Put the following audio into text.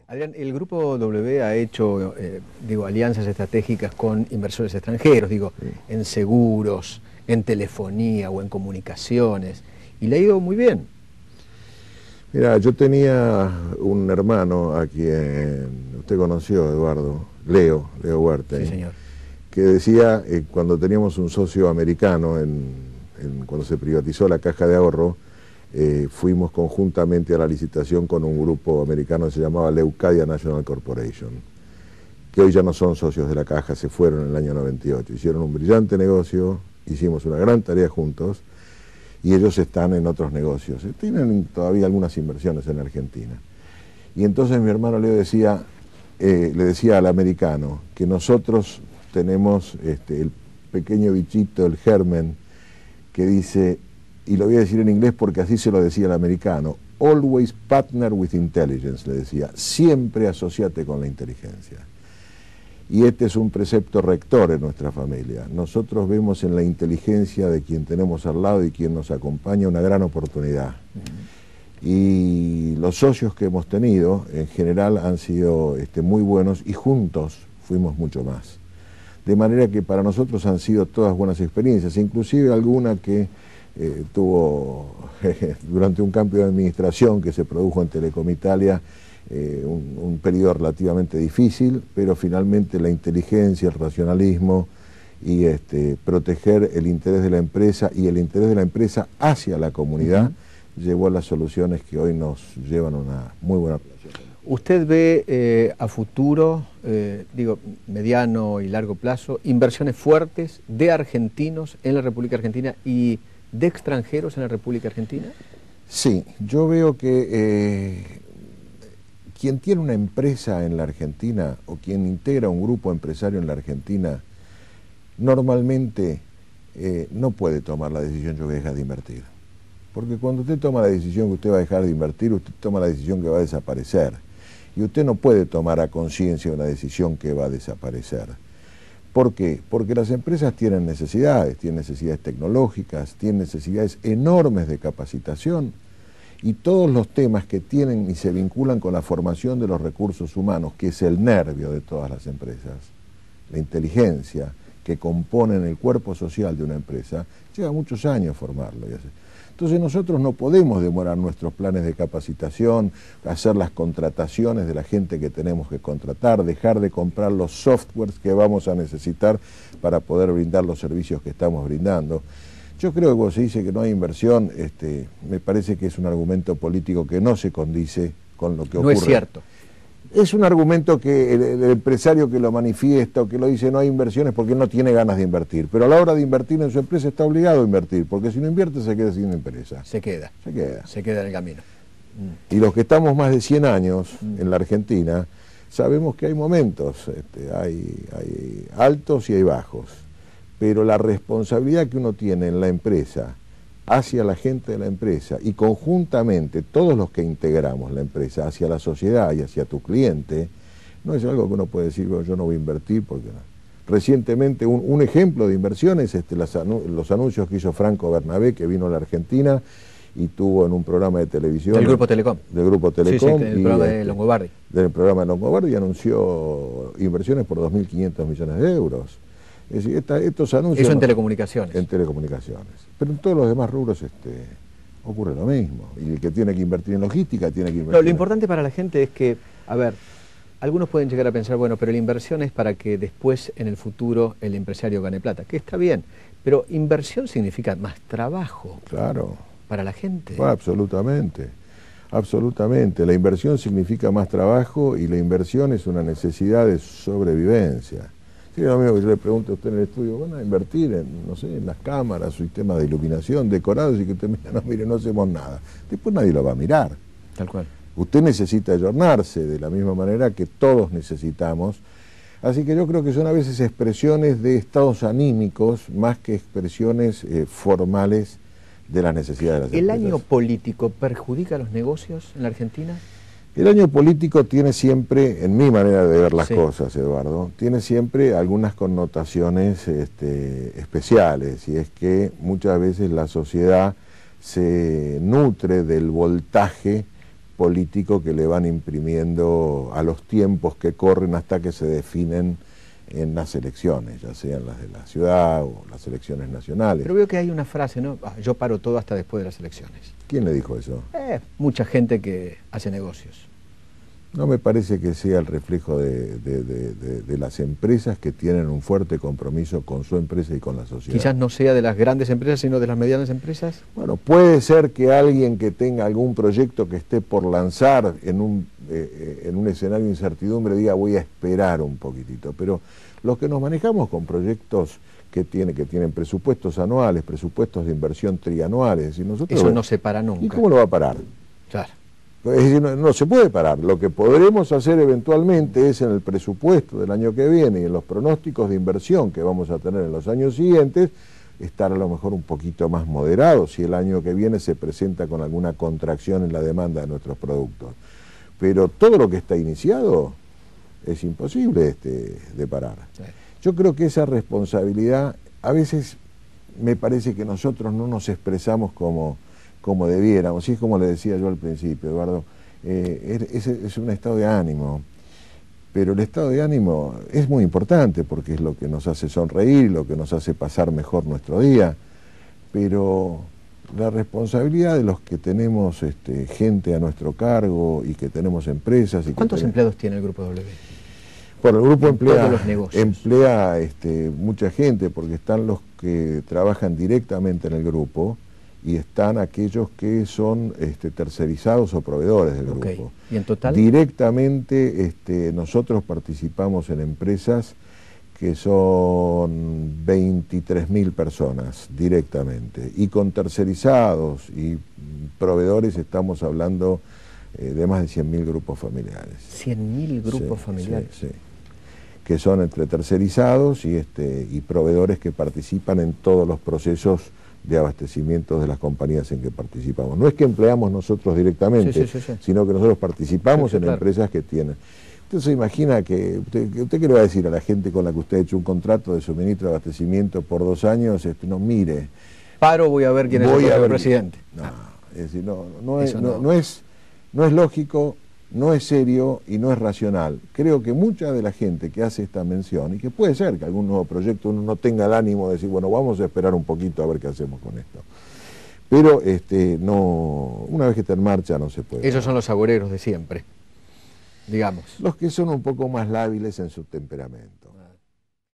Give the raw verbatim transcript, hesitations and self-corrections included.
Adrián, el Grupo W ha hecho, eh, digo, alianzas estratégicas con inversores extranjeros, digo, Sí. en seguros, en telefonía o en comunicaciones, y le ha ido muy bien. Mira, yo tenía un hermano a quien usted conoció, Eduardo, Leo, Leo Huerta, Sí, señor. que decía, eh, cuando teníamos un socio americano, en, en, cuando se privatizó la Caja de Ahorro, eh, fuimos conjuntamente a la licitación con un grupo americano que se llamaba Leucadia National Corporation, que hoy ya no son socios de la Caja, se fueron en el año noventa y ocho. Hicieron un brillante negocio, hicimos una gran tarea juntos, y ellos están en otros negocios. Tienen todavía algunas inversiones en Argentina. Y entonces mi hermano Leo decía, eh, le decía al americano que nosotros tenemos este, el pequeño bichito, el germen, que dice, y lo voy a decir en inglés porque así se lo decía el americano, always partner with intelligence, le decía, siempre asociate con la inteligencia. Y este es un precepto rector en nuestra familia. Nosotros vemos en la inteligencia de quien tenemos al lado y quien nos acompaña una gran oportunidad. Uh-huh. Y los socios que hemos tenido, en general, han sido este, muy buenos y juntos fuimos mucho más. De manera que para nosotros han sido todas buenas experiencias, inclusive alguna que eh, tuvo jeje, durante un cambio de administración que se produjo en Telecom Italia, Eh, un, un periodo relativamente difícil, pero finalmente la inteligencia, el racionalismo y este, proteger el interés de la empresa y el interés de la empresa hacia la comunidad uh-huh. llevó a las soluciones que hoy nos llevan a una muy buena relación. ¿Usted ve eh, a futuro, eh, digo, mediano y largo plazo, inversiones fuertes de argentinos en la República Argentina y de extranjeros en la República Argentina? Sí, yo veo que eh, quien tiene una empresa en la Argentina o quien integra un grupo empresario en la Argentina, normalmente eh, no puede tomar la decisión yo voy a dejar de invertir. Porque cuando usted toma la decisión que usted va a dejar de invertir, usted toma la decisión que va a desaparecer. Y usted no puede tomar a conciencia una decisión que va a desaparecer. ¿Por qué? Porque las empresas tienen necesidades, tienen necesidades tecnológicas, tienen necesidades enormes de capacitación, y todos los temas que tienen y se vinculan con la formación de los recursos humanos, que es el nervio de todas las empresas, la inteligencia que componen el cuerpo social de una empresa, lleva muchos años formarlo. Entonces nosotros no podemos demorar nuestros planes de capacitación, hacer las contrataciones de la gente que tenemos que contratar, dejar de comprar los softwares que vamos a necesitar para poder brindar los servicios que estamos brindando. Yo creo que cuando se dice que no hay inversión, este, me parece que es un argumento político que no se condice con lo que ocurre. No es cierto. Es un argumento que el, el empresario que lo manifiesta o que lo dice no hay inversiones porque no tiene ganas de invertir. Pero a la hora de invertir en su empresa está obligado a invertir, porque si no invierte se queda sin empresa. Se queda. Se queda. Se queda en el camino. Mm. Y los que estamos más de cien años mm. en la Argentina, sabemos que hay momentos, este, hay, hay altos y hay bajos. Pero la responsabilidad que uno tiene en la empresa, hacia la gente de la empresa y conjuntamente todos los que integramos la empresa hacia la sociedad y hacia tu cliente, no es algo que uno puede decir, bueno, yo no voy a invertir porque no. Recientemente un, un ejemplo de inversiones, este, las, los anuncios que hizo Franco Bernabé, que vino a la Argentina y tuvo en un programa de televisión... Del Grupo Telecom. Del Grupo Telecom. Sí, sí, del programa de Longobardi. Del programa de Longobardi, anunció inversiones por dos mil quinientos millones de euros. Es decir, esta, estos anuncios... Eso en no, telecomunicaciones. En telecomunicaciones. Pero en todos los demás rubros este, ocurre lo mismo. Y el que tiene que invertir en logística tiene que invertir... No, lo importante para la gente es que, a ver, algunos pueden llegar a pensar, bueno, pero la inversión es para que después, en el futuro, el empresario gane plata. Que está bien, pero inversión significa más trabajo. Claro. Para la gente. Bueno, absolutamente. Absolutamente. La inversión significa más trabajo y la inversión es una necesidad de sobrevivencia. Sí, lo mismo que yo le pregunto a usted en el estudio, ¿van a invertir en, no sé, en las cámaras, sistemas de iluminación, decorados? Y que usted mira, no, mire, no hacemos nada. Después nadie lo va a mirar. Tal cual. Usted necesita ayornarse de la misma manera que todos necesitamos. Así que yo creo que son a veces expresiones de estados anímicos más que expresiones eh, formales de las necesidades de las empresas. empresas. ¿El año político perjudica a los negocios en la Argentina? El año político tiene siempre, en mi manera de ver las sí. cosas, Eduardo, tiene siempre algunas connotaciones este, especiales, y es que muchas veces la sociedad se nutre del voltaje político que le van imprimiendo a los tiempos que corren hasta que se definen en las elecciones, ya sean las de la ciudad o las elecciones nacionales. Pero veo que hay una frase, ¿no? Ah, yo paro todo hasta después de las elecciones. ¿Quién le dijo eso? Eh, mucha gente que hace negocios. No me parece que sea el reflejo de, de, de, de, de las empresas que tienen un fuerte compromiso con su empresa y con la sociedad. Quizás no sea de las grandes empresas, sino de las medianas empresas. Bueno, puede ser que alguien que tenga algún proyecto que esté por lanzar en un, eh, en un escenario de incertidumbre diga voy a esperar un poquitito, pero los que nos manejamos con proyectos que, tiene, que tienen presupuestos anuales, presupuestos de inversión trianuales, y nosotros, eso no se para nunca. ¿Y cómo lo va a parar? Claro. Es decir, no, no se puede parar. Lo que podremos hacer eventualmente es en el presupuesto del año que viene y en los pronósticos de inversión que vamos a tener en los años siguientes, estar a lo mejor un poquito más moderados si el año que viene se presenta con alguna contracción en la demanda de nuestros productos. Pero todo lo que está iniciado es imposible este, de parar. Sí. Yo creo que esa responsabilidad, a veces me parece que nosotros no nos expresamos como... como debiéramos, y es como le decía yo al principio, Eduardo, eh, es, es un estado de ánimo, pero el estado de ánimo es muy importante porque es lo que nos hace sonreír, lo que nos hace pasar mejor nuestro día, pero la responsabilidad de los que tenemos este, gente a nuestro cargo y que tenemos empresas... Y ¿Cuántos que empleados tiene el Grupo W? Bueno, el grupo emplea, los emplea este, mucha gente porque están los que trabajan directamente en el grupo, y están aquellos que son este, tercerizados o proveedores del okay. grupo. ¿Y en total? Directamente este, nosotros participamos en empresas que son veintitrés mil personas directamente, y con tercerizados y proveedores estamos hablando eh, de más de cien mil grupos familiares. ¿cien mil grupos sí, familiares? Sí, sí, que son entre tercerizados y, este, y proveedores que participan en todos los procesos de abastecimiento de las compañías en que participamos. No es que empleamos nosotros directamente, sí, sí, sí, sí. sino que nosotros participamos sí, sí, en claro. empresas que tienen. Usted se imagina que, usted, ¿usted qué le va a decir a la gente con la que usted ha hecho un contrato de suministro de abastecimiento por dos años? Este, no, mire. Paro, voy a ver quién es el ver... presidente. No, es decir, no, no, es, no. No, no, es, no es lógico, no es serio y no es racional. Creo que mucha de la gente que hace esta mención, y que puede ser que algún nuevo proyecto uno no tenga el ánimo de decir, bueno, vamos a esperar un poquito a ver qué hacemos con esto. Pero este, no, una vez que está en marcha no se puede. Esos son los agoreros de siempre, digamos. Los que son un poco más lábiles en su temperamento.